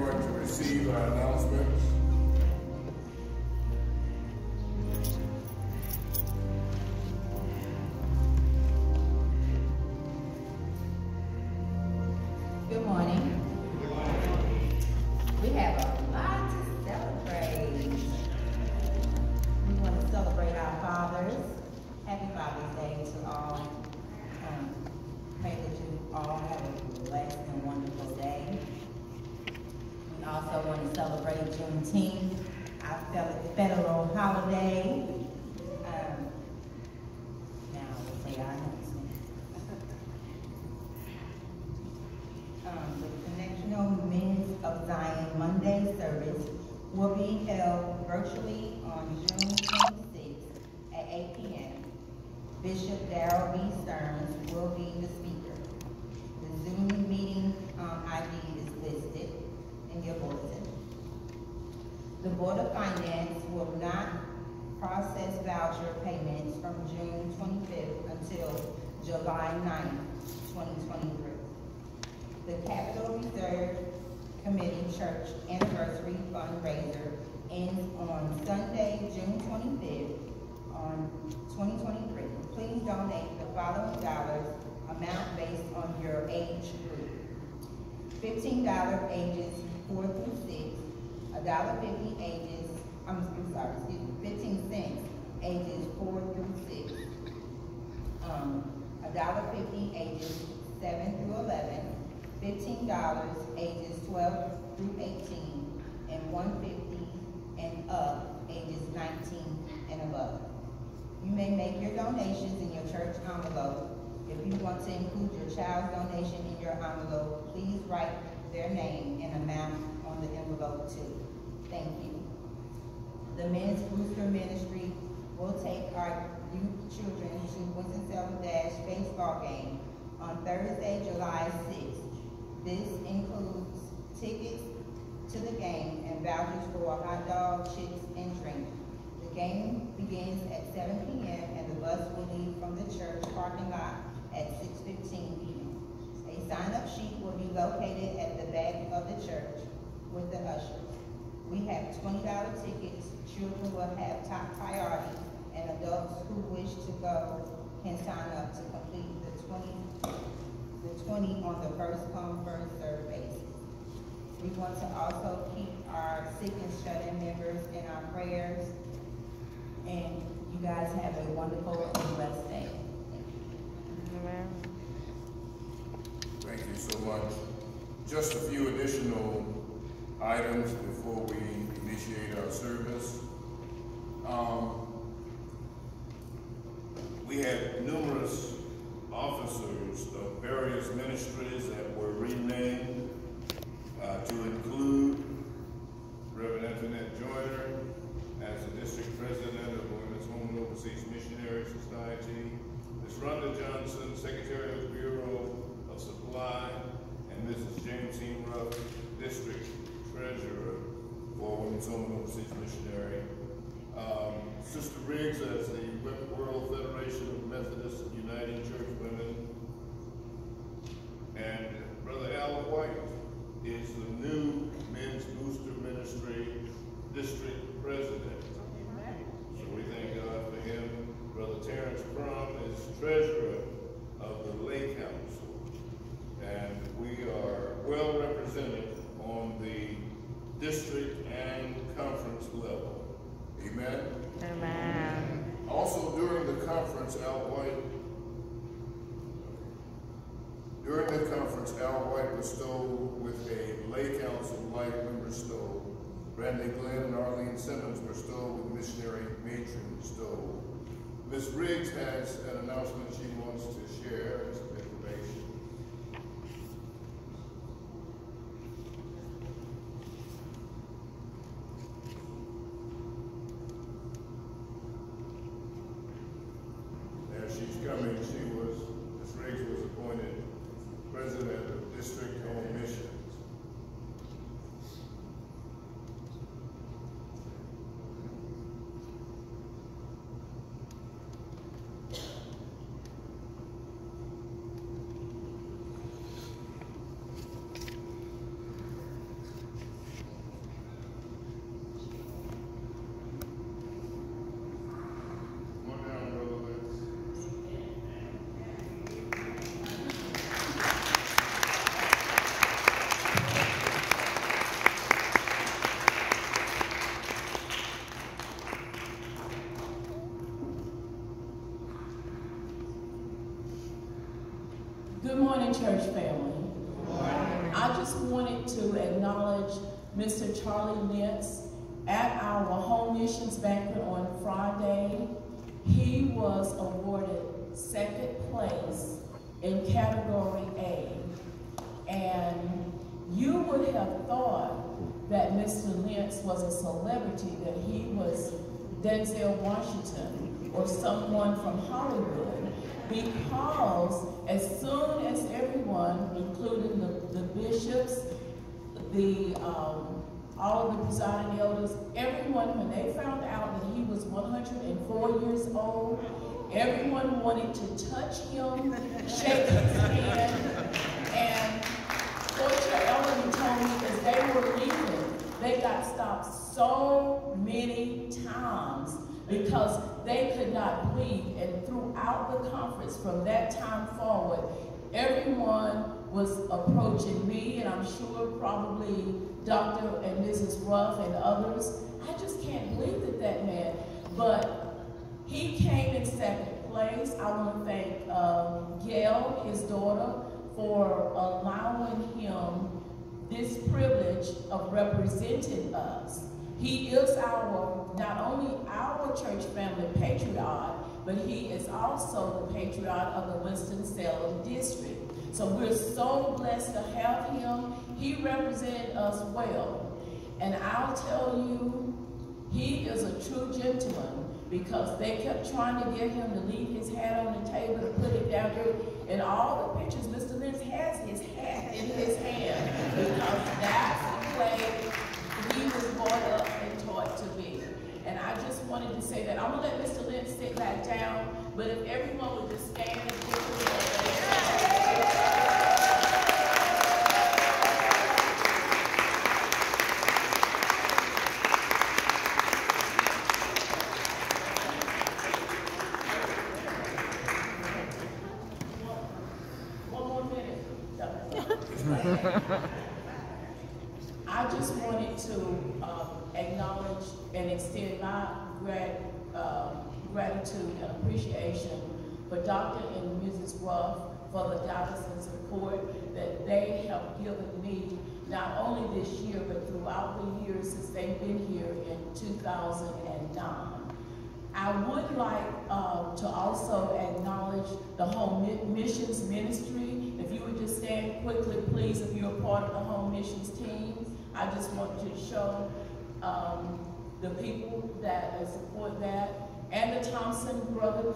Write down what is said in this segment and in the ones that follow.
going to receive our announcements. Good morning. We have a lot to celebrate. We want to celebrate our fathers. Happy Father's Day to all. Pray that you all have a blessed and wonderful day. We also want to celebrate Juneteenth, our federal holiday. Now we'll say our announcement. The Connectional Men's of Zion Monday service will be held virtually on June 26th at 8 p.m. Bishop Darrell B. Stearns will be the speaker. The Zoom meeting ID is listed in your bulletin. The Board of Finance will not process voucher payments from June 25th until July 9th, 2023. The Capital Reserve Committee Church Anniversary Fundraiser ends on Sunday, June 25th, on 2023. Please donate the following dollars amount based on your age group. $15 ages 4 through 6, $1.50 ages, 15 cents ages 4 through 6, $1.50 ages 7 through 11, $15 ages 12 through 18, and $1.50 and up ages 19 and above. You may make your donations in your church envelope. If you want to include your child's donation in your envelope, please write their name and amount on the envelope too. Thank you. The Men's Booster Ministry will take our youth children to Winston-Salem Dash baseball game on Thursday, July 6th. This includes tickets to the game and vouchers for a hot dog, chips, and drink. The game begins at 7 p.m. and the bus will leave from the church parking lot at 6:15 p.m. A sign-up sheet will be located at the back of the church with the ushers. We have $20 tickets. Children will have top priority, and adults who wish to go can sign up to complete the 20 on the first come, first served basis. We want to also keep our sick and shut-in members in our prayers. And you guys have a wonderful and blessed day. Amen. Thank you so much. Just a few additional items before we initiate our service. We had numerous officers of various ministries that were renamed to include Reverend Antoinette Joyner as the district president of the Women's Home and Overseas Missionary Society, Ms. Rhonda Johnson, Secretary of the Bureau of Supply, and Mrs. James Ruff, district treasurer for Women's Home and Overseas Missionary. Sister Riggs as the World Federation of Methodist Uniting Church Women, and Brother Al White is the new Men's Booster Ministry district president. So we thank God for him. Brother Terrence Crum is treasurer of the Lay Council, and we are well represented on the district and conference level. Amen. Amen. Also, during the conference, Al White bestowed with a Lay Council Life member stole. Brandy Glenn and Arlene Simmons bestowed with missionary matron stole. Ms. Riggs has an announcement she wants to share as information. She's coming. Ms. Riggs was appointed president of District Home Missions. morning, church family. I just wanted to acknowledge Mr. Charlie Lentz at our home missions banquet on Friday. He was awarded 2nd place in category A. And you would have thought that Mr. Lentz was a celebrity, that he was Denzel Washington or someone from Hollywood, because as soon as everyone, including the bishops, all of the presiding elders, everyone, when they found out that he was 104 years old, everyone wanted to touch him, shake his hand, and what your elder told me as they were leaving, they got stopped so many times because they could not breathe. And throughout the conference, from that time forward, everyone was approaching me, and I'm sure probably Dr. and Mrs. Ruff and others. I just can't believe that man. But he came in 2nd place. I want to thank Gail, his daughter, for allowing him this privilege of representing us. He is not only our church family patriarch, but he is also the patriarch of the Winston-Salem district. So we're so blessed to have him. He represented us well. And I'll tell you, he is a true gentleman, because they kept trying to get him to leave his hat on the table and put it down there. In all the pictures, Mr. Lentz has his hat in his hand, because that's the way he was brought up and taught to be. And I just wanted to say that. I'm gonna let Mr. Lentz sit back down, but if everyone would just stand and give him a I just wanted to acknowledge and extend my gratitude and appreciation for Dr. and Mrs. Ruff for the guidance and support that they have given me, not only this year, but throughout the years since they've been here in 2009. I would like to also acknowledge the Home Missions Ministry. If you would just stand quickly, please, if you're a part of the Home Missions team. I just want to show the people that support that, and the Thompson brothers.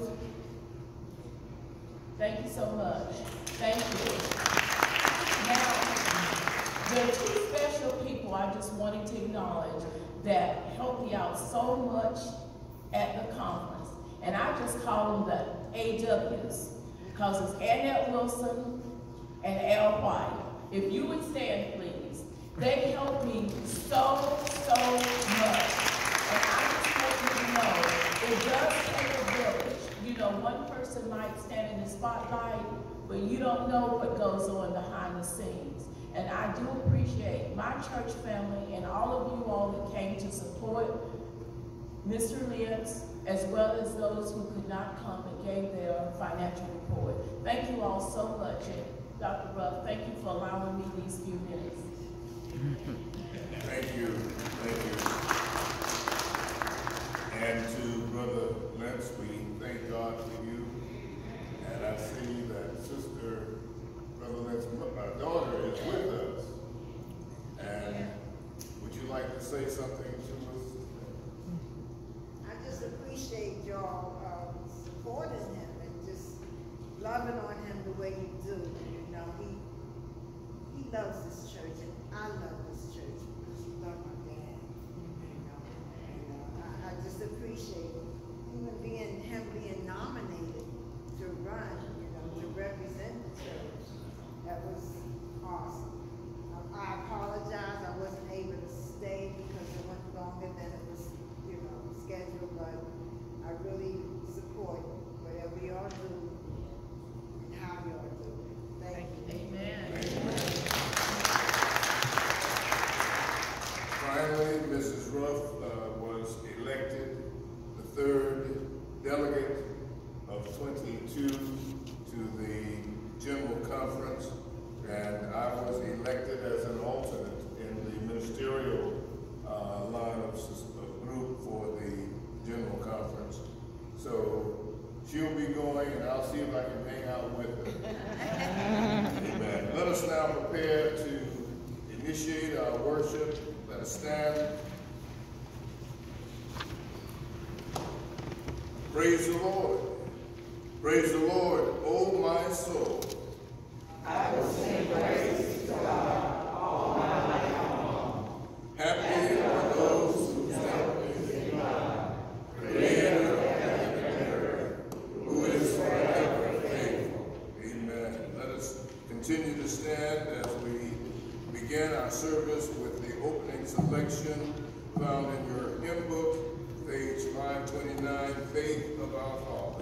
Thank you so much. Thank you. Now, there are 2 special people I just wanted to acknowledge that helped me out so much at the conference. And I just call them the AWs, because it's Annette Wilson and Al White. If you would stand, please. They helped me so much. And I just want you to know, it does take a village. You know, one person might stand in the spotlight, but you don't know what goes on behind the scenes. And I do appreciate my church family and all of you all that came to support Mr. Lentz, as well as those who could not come and gave their financial report. Thank you all so much. And Dr. Ruff, thank you for allowing me these few minutes. Thank you. Thank you. And to Brother Lentz, we thank God for you. And I see that Brother Lentz's daughter is with us. And would you like to say something to us? I just appreciate y'all supporting him and just loving on him the way you do. You know, he loves this church, and I love this church because he loved my dad. I just appreciate even him being nominated to run, to represent the church. That was awesome. I apologize I wasn't able to stay because it went longer than it was, scheduled, but I really support whatever y'all do and how y'all do it. Thank you. Amen. Finally, Mrs. Ruff was elected the 3rd delegate of 22 to the General Conference now prepared to initiate our worship. Let us stand. Praise the Lord. Praise the Lord, O my soul. I will sing praise to God all my life long. Happy are those whose help is in God, Creator of heaven and earth, who is forever faithful. Amen. Let us continue to stand as we begin our service with the opening selection found in your hymn book, page 529, Faith of Our Fathers.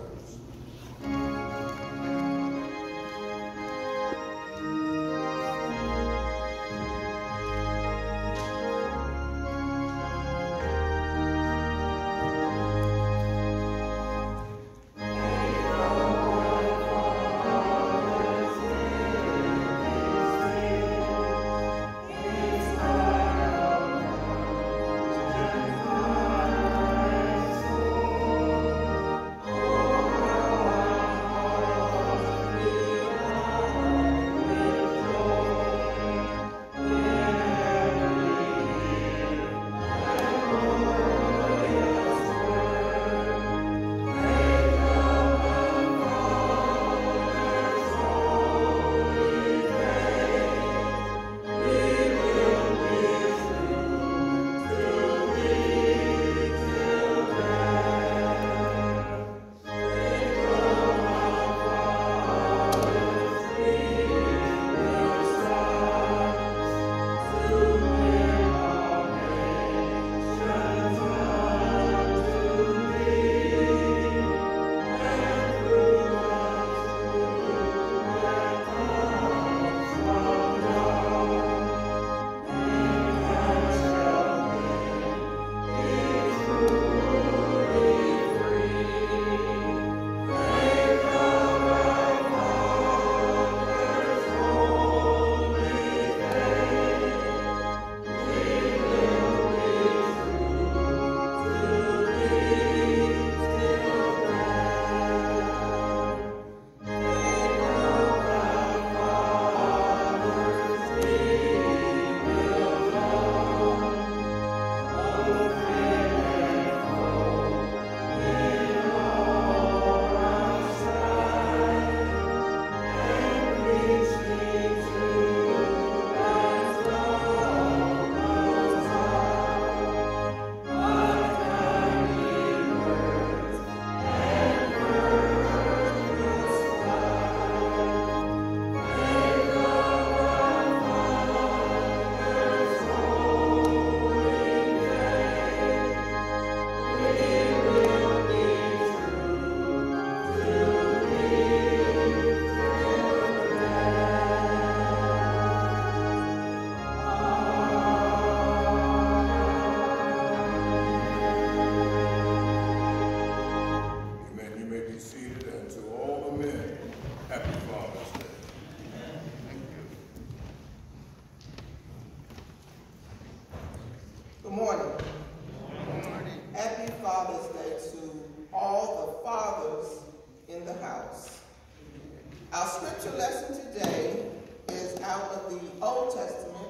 Our scripture lesson today is out of the Old Testament,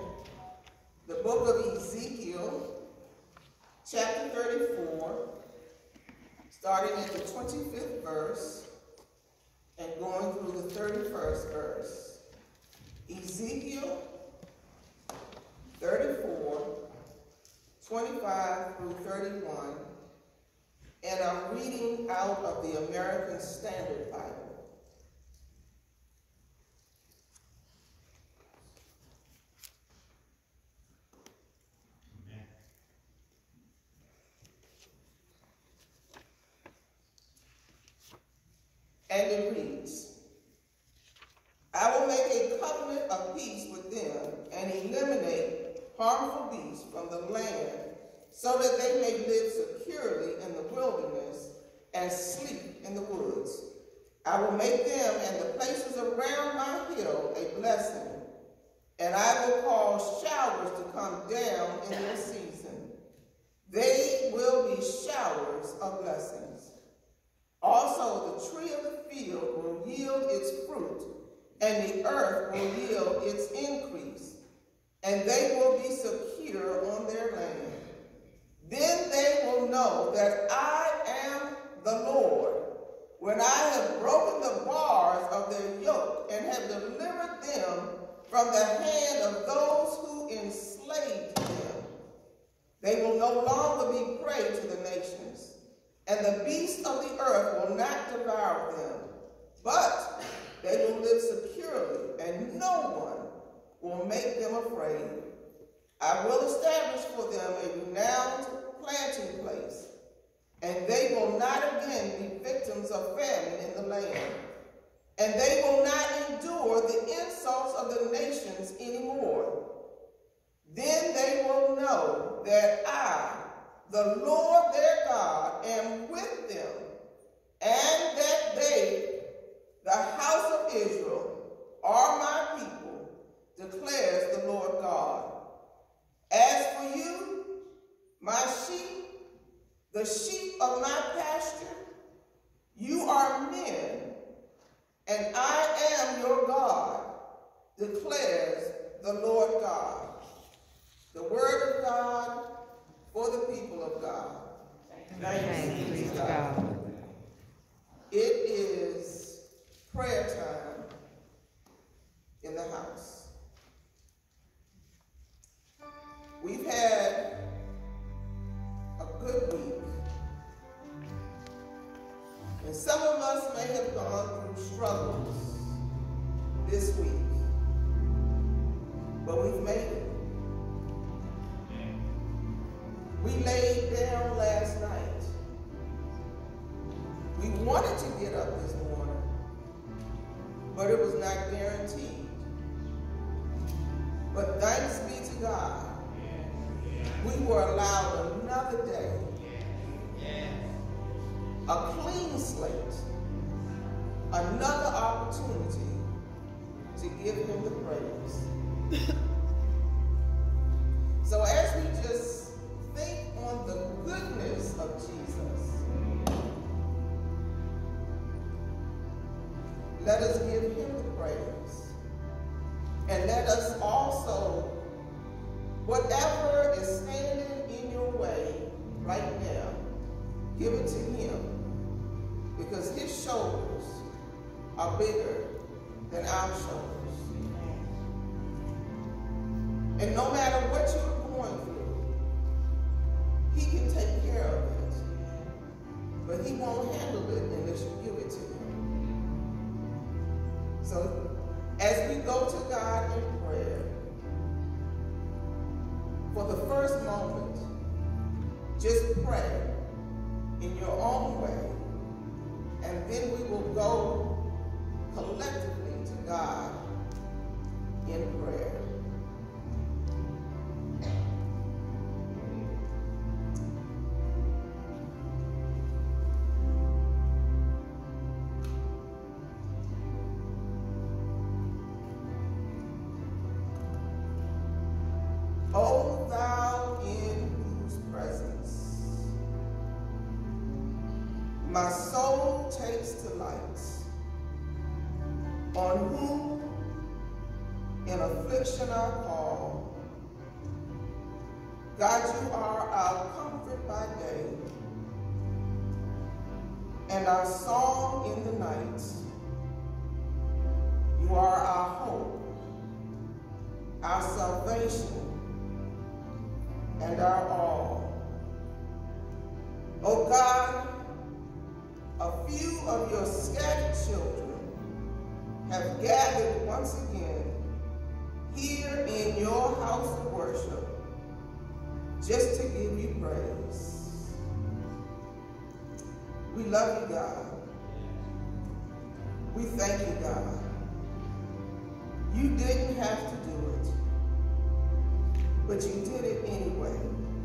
the book of Ezekiel, chapter 34, starting at the 25th verse and going through the 31st verse. Ezekiel 34, 25 through 31, and I'm reading out of the American Standard Bible. And it reads, I will make a covenant of peace with them and eliminate harmful beasts from the land so that they may live securely in the wilderness and sleep in the woods. I will make them and the places around my hill a blessing, and I will cause showers to come down in their season. They will be showers of blessings. Also, the tree of the field will yield its fruit, and the earth will yield its increase, and they will be secure on their land. Then they will know that I am the Lord, when I have broken the bars of their yoke and have delivered them from the hand of those who enslaved them. They will no longer be prey to the nations, and the beasts of the earth will not devour them, but they will live securely, and no one will make them afraid. I will establish for them a renowned planting place, and they will not again be victims of famine in the land, and they will not endure the insults of the nations anymore. Then they will know that I, the Lord their God, am with them, and that they, the house of Israel, are my people, declares the Lord God. As for you, my sheep, the sheep of my pasture, you are men, and I am your God, declares the Lord God. The word of God for the people of God. Thanks be to God. It is prayer time in the house. We've had a good week. And some of us may have gone through struggles this week, but we've made it. We laid down last night. We wanted to get up this morning, but it was not guaranteed. But thanks be to God, we were allowed another day, a clean slate, another opportunity to give him the praise. So as we just think on the goodness of Jesus, let us give him the praise. And let us also, whatever is standing in your way right now, give it to him, because his shoulders are bigger than our shoulders. And no matter what you're going through, he can take care of it, but he won't handle it unless you give it to him. So as we go to God in prayer, for the first moment, just pray in your own way, and then we will go collectively to God in prayer. O thou in whose presence my soul takes delight, on whom in affliction I call. God, you are our comfort by day, and our song in the night. You are our hope, our salvation, and our all. Oh God, a few of your scattered children have gathered once again here in your house of worship just to give you praise. We love you, God. We thank you, God. You didn't have to do it, but you did it anyway.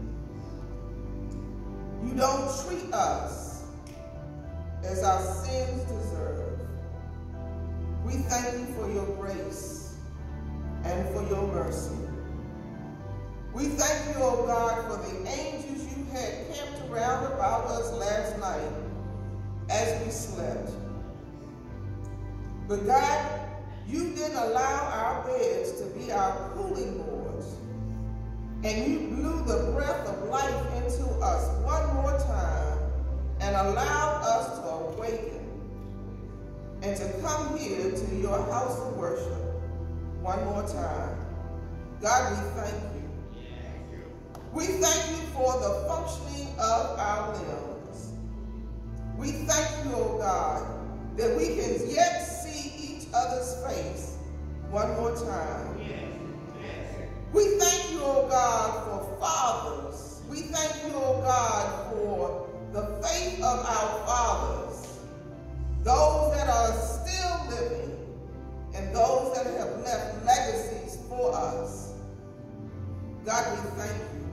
You don't treat us as our sins deserve. We thank you for your grace and for your mercy. We thank you, oh God, for the angels you had camped around about us last night as we slept. But God, You didn't allow our beds to be our cooling boards, and you blew the breath of life into us one more time and allowed us to awaken and to come here to your house of worship one more time. God, we thank you. We thank you for the functioning of our limbs. We thank you, oh God, that we can yet see each other's face one more time. We thank you, oh God, for fathers. We thank you, oh God, for the faith of our fathers, those that are still living and those that have left legacies for us. God, we thank you.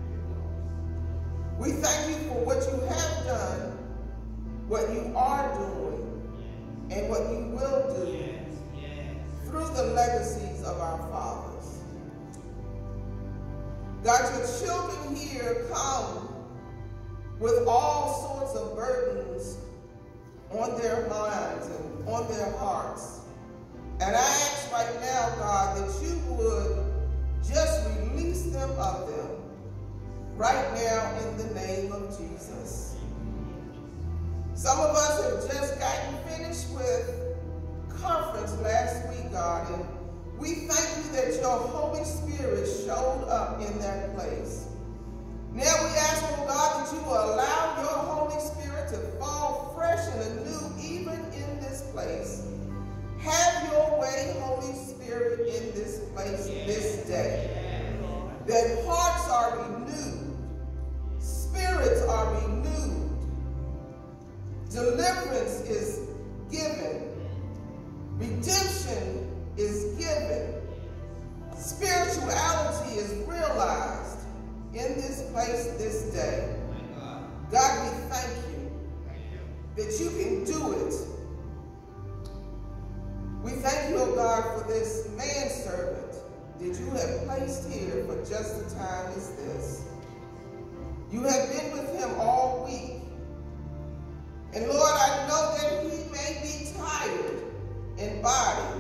We thank you for what you have done, what you are doing, and what you will do through the legacies of our fathers. God, your children here come with all sorts of burdens on their minds and on their hearts. And I ask right now, God, that you would just release them of them right now in the name of Jesus. Some of us have just gotten finished with conference last week, God, and we thank you that your Holy Spirit showed up in that place. Now we ask, oh God, that you will allow your Holy Spirit to fall fresh and anew even in this place. Have your way, Holy Spirit, in this place this day. That hearts are renewed, spirits are renewed, deliverance is given, redemption is given, spirituality is realized in this place this day. God, we thank you that you can do it. We thank you, oh God, for this manservant that you have placed here for just a time as this. You have been with him all week. And Lord, I know that he may be tired in body,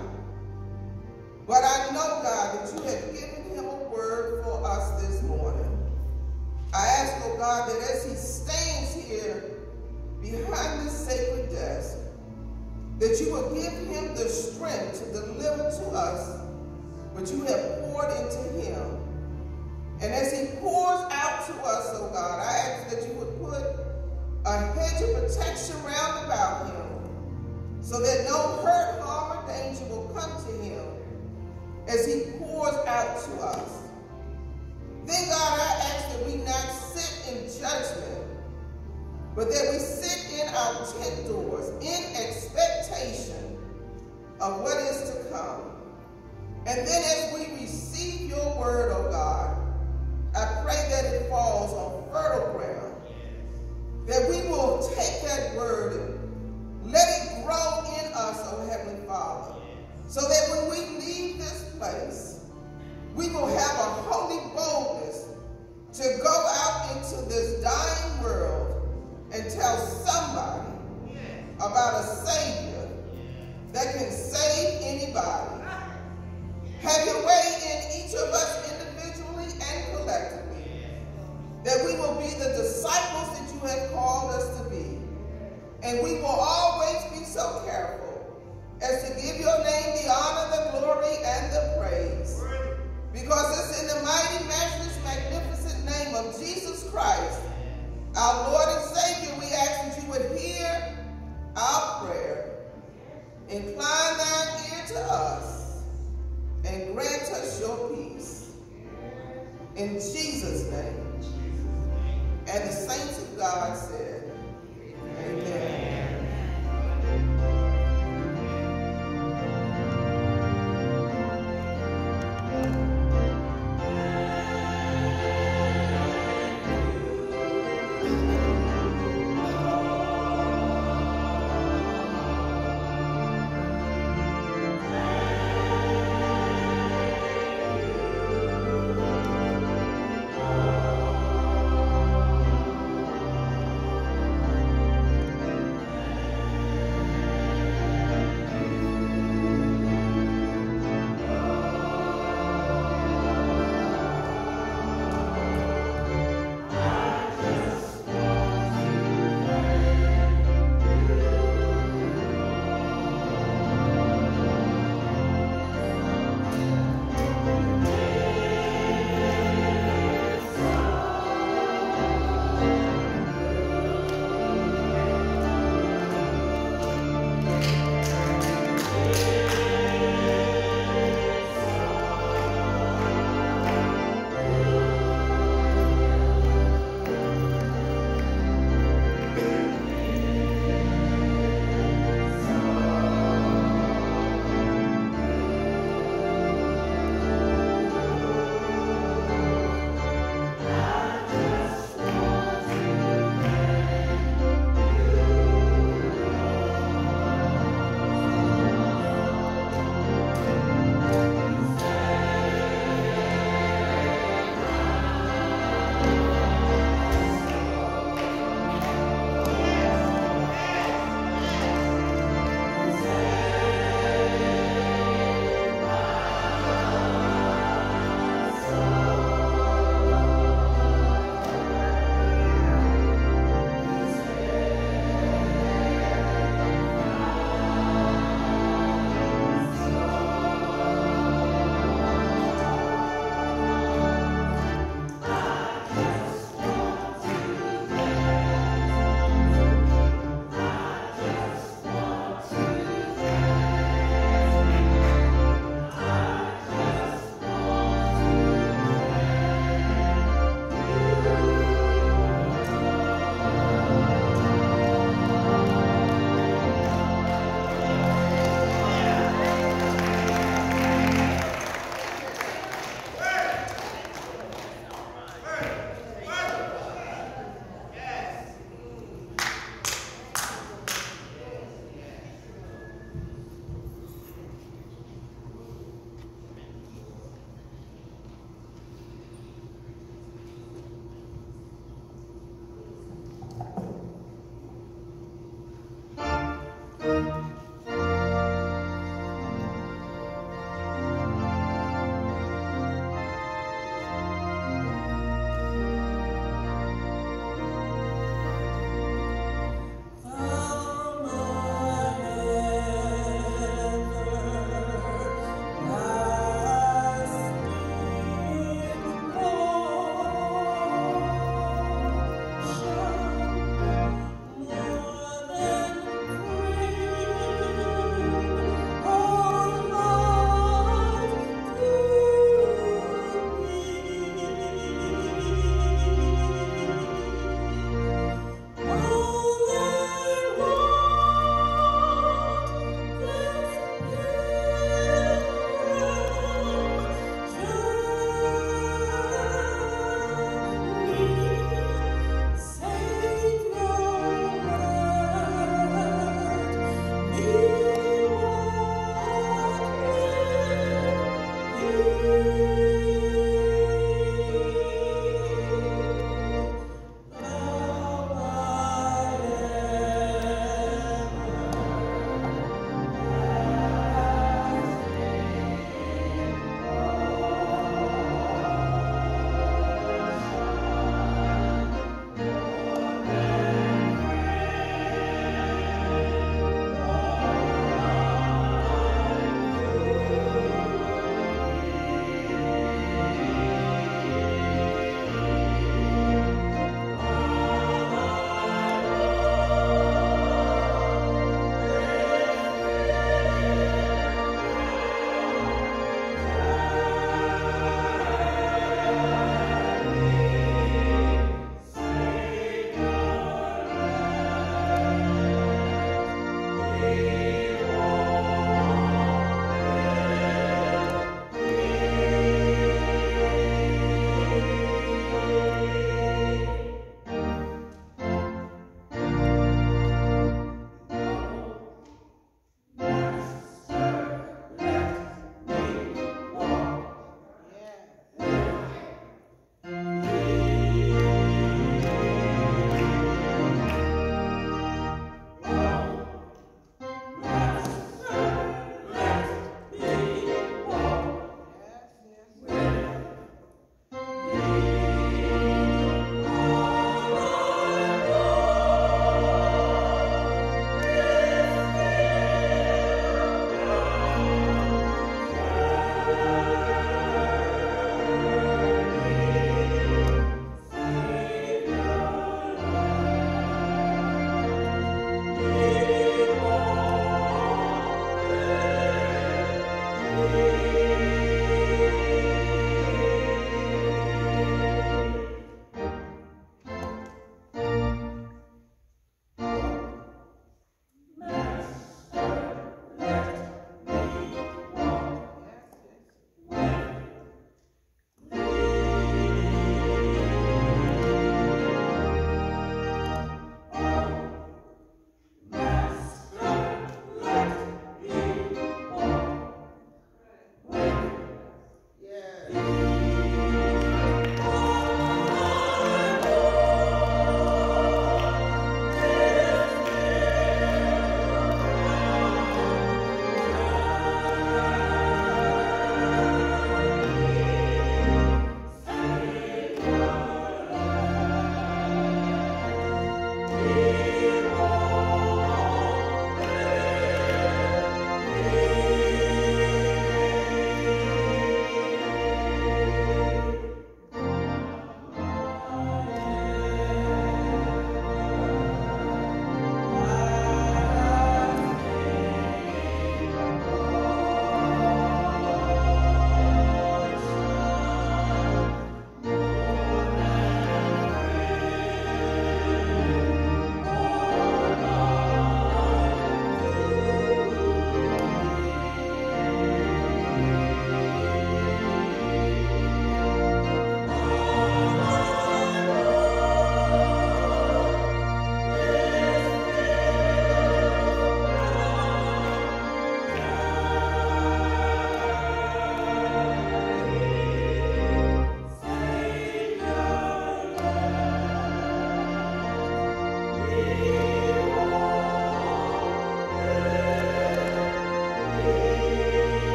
but I know, God, that you have given him a word for us this morning. I ask, oh God, that as he stands here behind this sacred desk, that you will give him the strength to deliver to us what you have poured into him. And as he pours out to us, oh God, I ask that you would put a hedge of protection round about him so that no hurt, harm, or danger will come to him as he pours out to us. Then, God, I ask that we not sit in judgment, but that we sit in our tent doors in expectation of what is to come. And then as we receive your word, oh God, I pray that it falls on fertile ground, that we will take that word and let it grow in us, oh Heavenly Father, so that when we leave this place, we will have a holy boldness to go out into this dying world and tell somebody about a Savior that can save anybody. Have your way in each of us individually and collectively, that we will be the disciples that you have called us to be. And we will always be so careful as to give your name the honor, the glory, and the praise. Because it's in the mighty, matchless, magnificent name of Jesus Christ, our Lord and Savior, we ask that you would hear our prayer. Incline thine ear to us and grant us your peace. In Jesus' name. And the saints of God said, amen.